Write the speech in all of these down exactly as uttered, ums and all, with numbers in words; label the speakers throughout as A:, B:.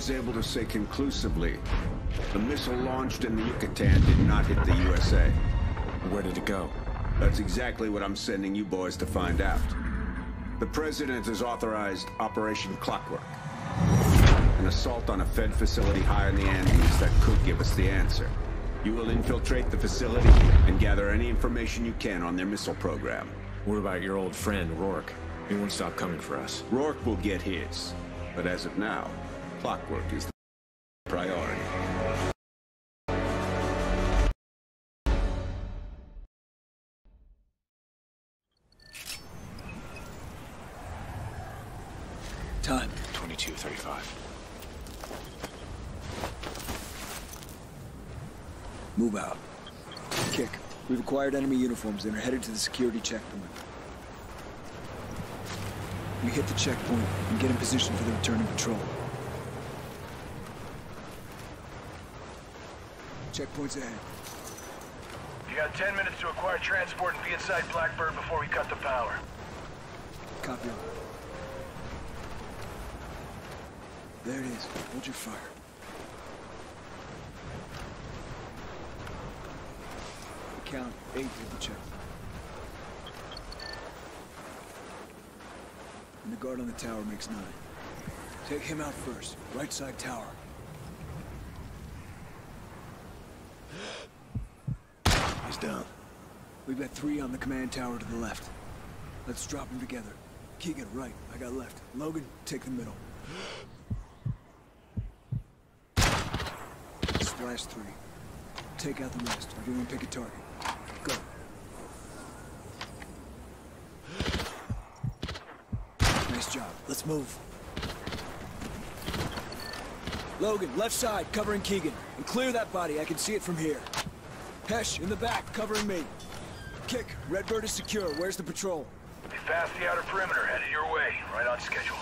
A: was able to say conclusively the missile launched in the Yucatan did not hit the U S A.
B: Where did it go?
A: That's exactly what I'm sending you boys to find out. The President has authorized Operation Clockwork. An assault on a Fed facility high in the Andes that could give us the answer. You will infiltrate the facility and gather any information you can on their missile program.
B: What about your old friend, Rourke? He won't stop coming for us.
A: Rourke will get his. But as of now, Clockwork is the priority.
C: Time.
B: twenty-two thirty-five.
C: Move out. Kick. We've acquired enemy uniforms and are headed to the security checkpoint. We hit the checkpoint and get in position for the returning patrol. Checkpoint's ahead.
D: You got ten minutes to acquire transport and be inside Blackbird before we cut the power.
C: Copy on. There it is. Hold your fire. Count eight at the checkpoint. And the guard on the tower makes nine. Take him out first. Right side tower.
B: He's down.
C: We've got three on the command tower to the left. Let's drop them together. Keegan, right. I got left. Logan, take the middle. Splash three. Take out the rest. Everyone pick a target. Go. Nice job. Let's move. Logan, left side, covering Keegan. And clear that body. I can see it from here. Hesh, in the back, covering me. Kick, Redbird is secure. Where's the patrol?
D: They passed the outer perimeter, headed your way. Right on schedule.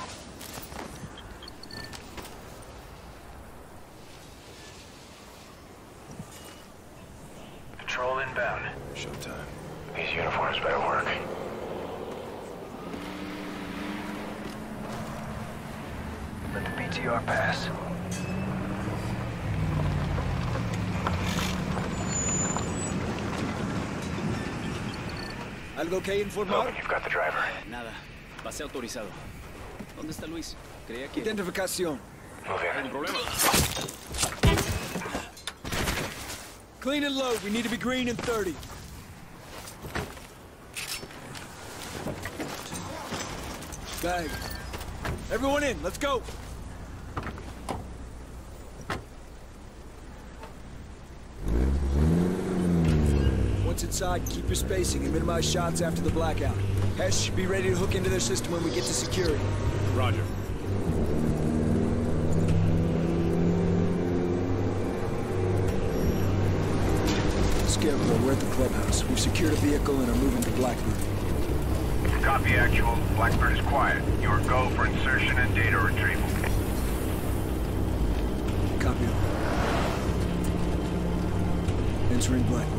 D: Patrol inbound.
B: Showtime.
D: These uniforms better work. Let the B T R pass.
C: ¿Algo que informar?
D: Logan, you've got the driver.
E: Nada. Pase autorizado. ¿Dónde está Luis? Creía que...
C: Identificación.
D: Move in.
E: problema.
C: Clean and load. We need to be green in thirty. Bag. Everyone in. Let's go. Once inside, keep your spacing and minimize shots after the blackout. Hesh, be ready to hook into their system when we get to security.
B: Roger.
C: Scarecrow, we're at the clubhouse. We've secured a vehicle and are moving to Blackbird.
D: Copy actual. Blackbird is quiet. Your go for insertion and data retrieval.
C: Copy. Entering Blackbird.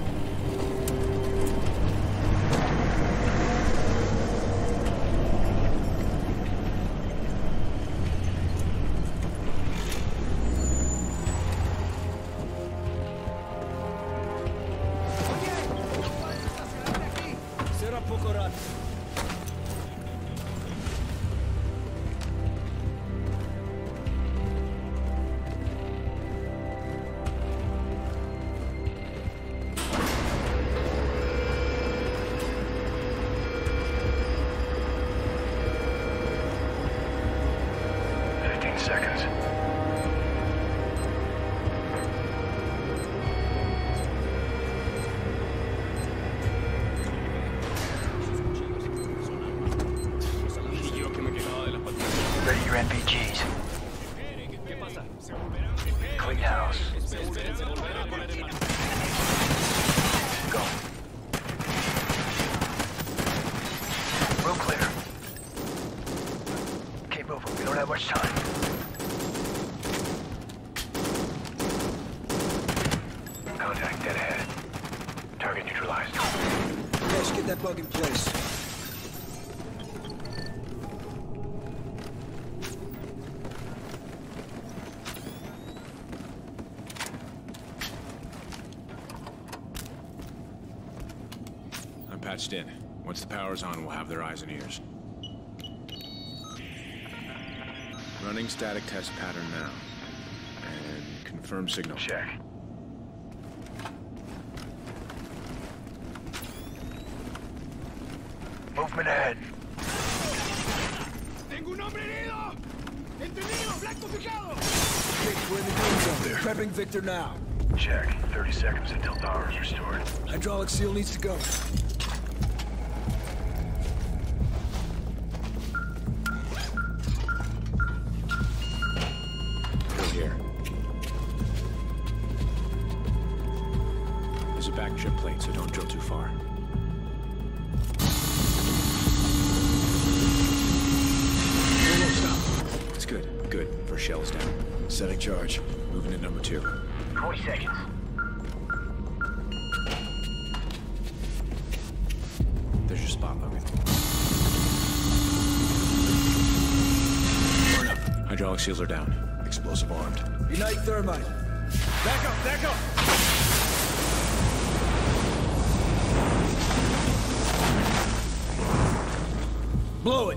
D: Seconds. Ready your N P Gs. Clean house. Go. Room clear. Keep moving. We don't have much time. Contact dead ahead. Target neutralized.
C: Let's get that bug in place.
B: patched in. Once the power's on, we'll have their eyes and ears. Running static test pattern now. And confirm signal.
D: Check. Movement ahead.
C: Tengo un hombre herido! Entendido! Blanco fijado! Vic, we're in the green zone. There. Prepping Victor now.
D: Check. thirty seconds until power is restored.
C: Hydraulic seal needs to go.
B: Go here. There's a back trip plate, so don't drill too far. Good, good. First shell's down. Setting charge. Moving to number two.
D: twenty seconds.
B: There's your spot, Logan. Burn up. Hydraulic seals are down. Explosive armed.
C: Ignite thermite. Back up, back up! Blow it!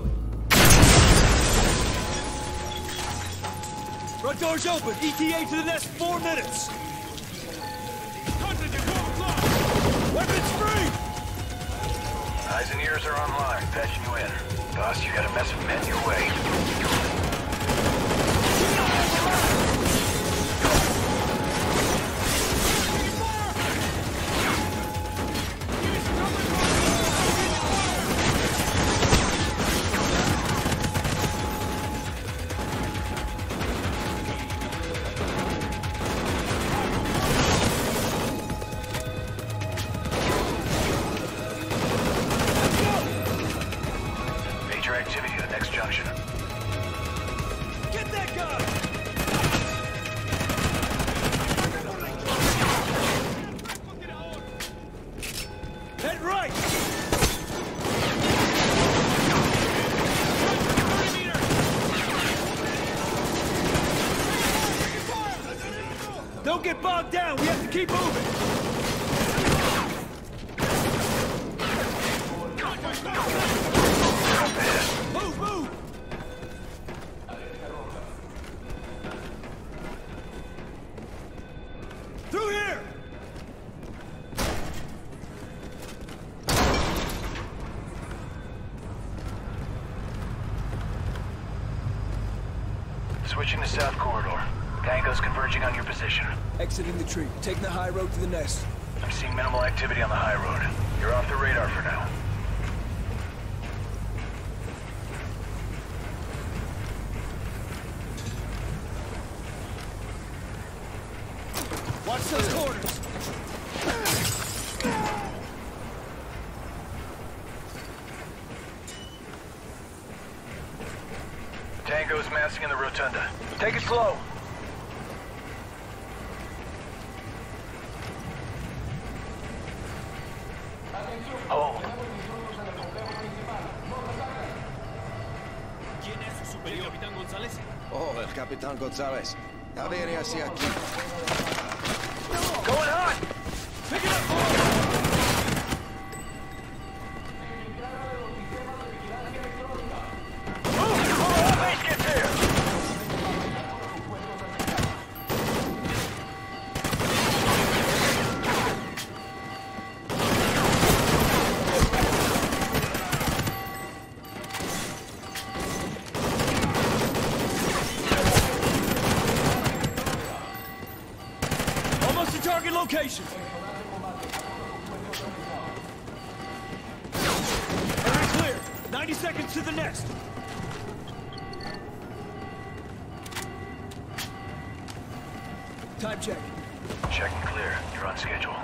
C: Front door's open. E T A to the nest, four minutes. Weapons free!
D: Eyes and ears are online. Patching you in. Boss, you got a mess of men your way. Activity at the next junction.
C: Get that guy! Head right! Don't get bogged down. We have to keep moving. Move, move! Through here!
D: Switching to south corridor. Tango's converging on your position.
C: Exiting the tree. Taking the high road to the nest.
D: I'm seeing minimal activity on the high road. You're off the radar for now.
C: Watch those corners!
D: Tango's massing in the rotunda. Take it slow. Hold.
E: ¿Quién es su superior, Capitán González?
F: Oh, el Capitán González. A ver hacia aquí.
D: Going hot!
C: Pick it up, boys!
D: Move before all base gets here!
C: Almost to target location. Area clear. ninety seconds to the nest. Time check.
D: Checking clear. You're on schedule.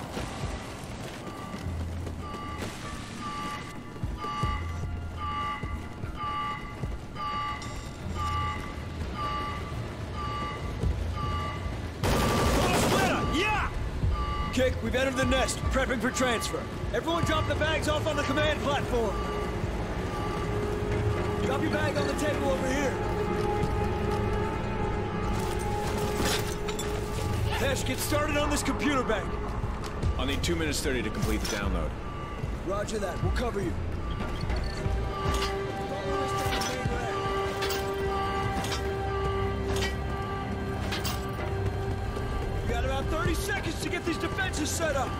C: Yeah! Kick, we've entered the nest, prepping for transfer. Everyone drop the bags off on the command platform. Drop your bag on the table over here. Hesh, get started on this computer bank.
B: I'll need two minutes thirty to complete the download.
C: Roger that. We'll cover you. We got about thirty seconds to get these defenses set up.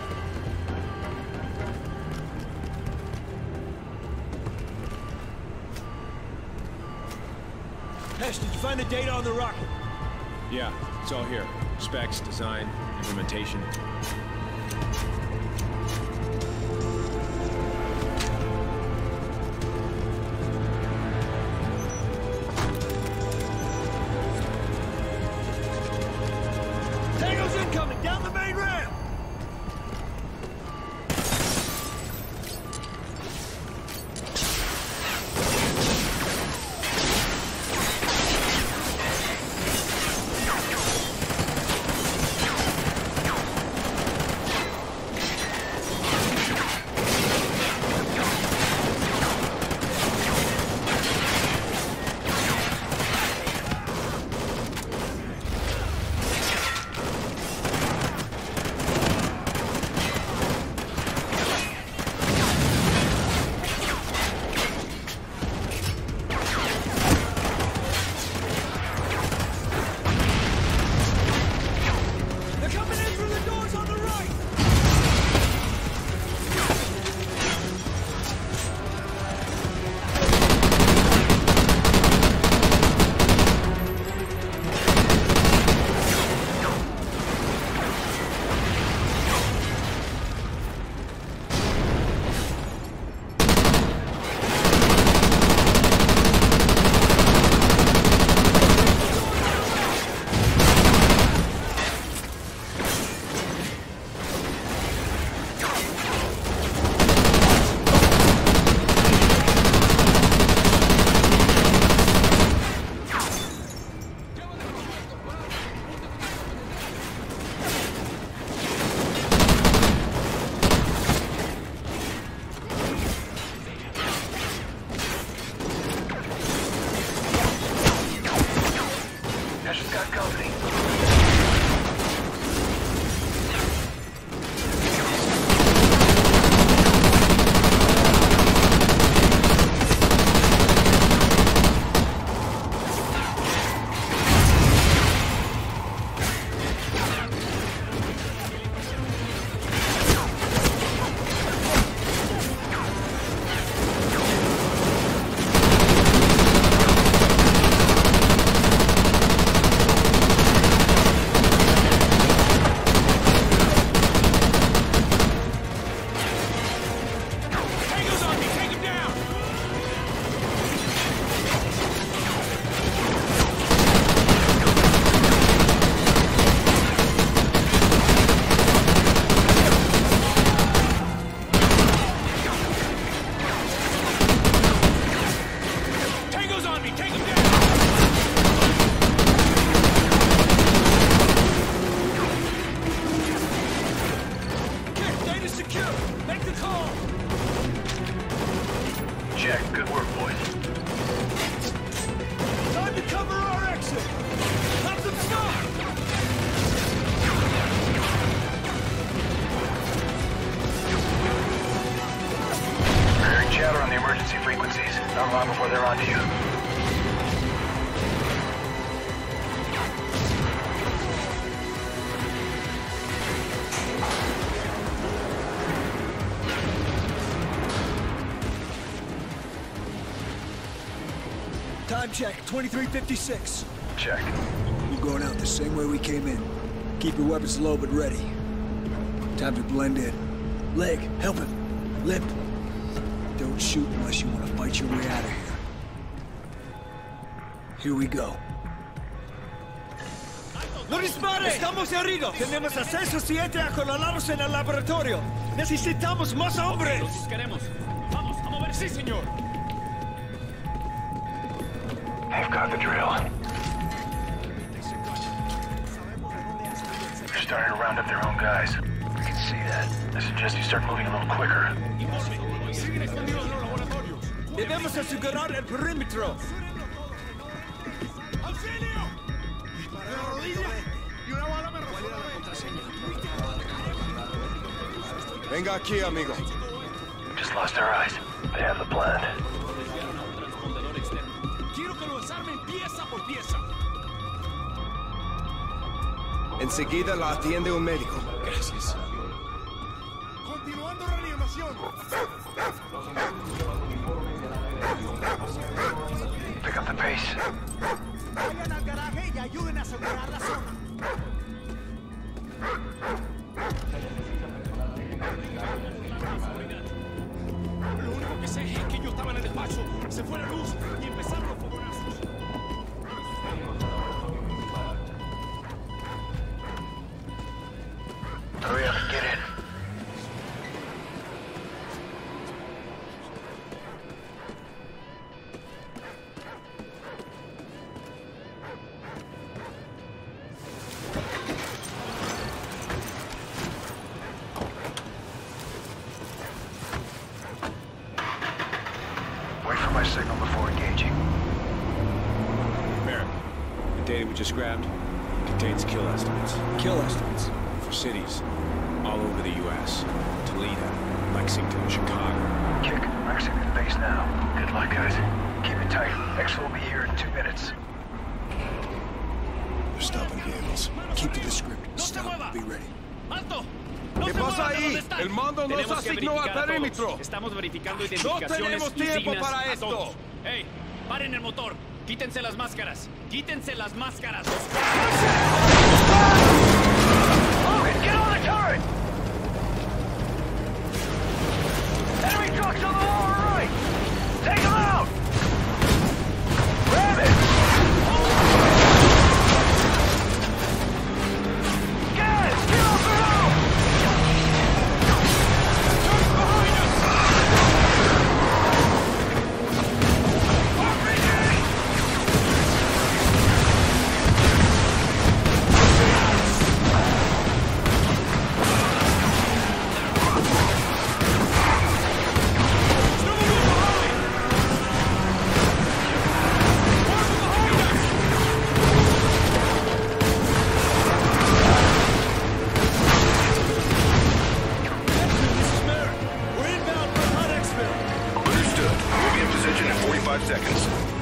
C: Hesh, did you find the data on the rocket?
B: Yeah, it's all here. Specs, design, implementation.
C: Tango's incoming! Down the main ramp!
D: Before they're onto you.
C: Time check, twenty-three fifty-six.
D: Check.
C: We're going out the same way we came in. Keep your weapons low but ready. Time to blend in. Leg, help him. Limp. Don't shoot unless you want to fight your way out of here. Here we go. ¡No dispare! ¡Estamos heridos! Tenemos acceso siete acorralados en el laboratorio. Necesitamos más hombres.
E: Los buscaremos. Vamos, a mover. Sí, señor.
D: They've got the drill. They're starting to round up their own guys. I can see that. I suggest you start moving a little quicker.
C: Debemos asegurar el perímetro.
F: Venga aquí, amigo.
D: just lost our eyes. They have the plan.
E: Desviaron a un transpondedor externo. Quiero que lo desarmen pieza por pieza.
F: Enseguida la atiende un médico.
B: Gracias.
G: Continuando reanimación.
D: Pick up the pace.
G: Vayan al garaje y ayuden a asegurar la zona.
E: Lo único que sé es que yo estaba en el despacho, se fue la luz y empezaron los fogonazos.
D: Hurry up and get in. Wait for my signal before engaging.
B: Merrick, the data we just grabbed contains kill estimates
C: Kill estimates.
B: for cities all over the U S Toledo, Lexington, Chicago.
D: Kick, Mexican base now. Good luck, guys. Keep it tight. X will be here in two minutes.
B: They're stopping vehicles.
C: Keep to the script. Stop. Be ready.
E: ¡Alto! ¡No
F: ¿Qué
E: se
F: pasa
E: muevan de
F: ahí?
E: donde están!
F: El mando nos
E: Tenemos que
F: asignó al
E: verificar a todos.
F: perímetro.
E: Estamos verificando
F: No
E: identificaciones
F: tenemos
E: y
F: tiempo
E: signas
F: para
E: a
F: esto.
E: todos. ¡Ey! ¡Paren el motor! ¡Quítense las máscaras! ¡Quítense las máscaras!
D: Get on the turret! Enemy trucks on the lower right! Take them out! Grab it! Guys, get off the road! Trucks behind us! R P G!
G: We're inbound for Hot Exfil.
D: Understood. We'll be in position in forty-five seconds.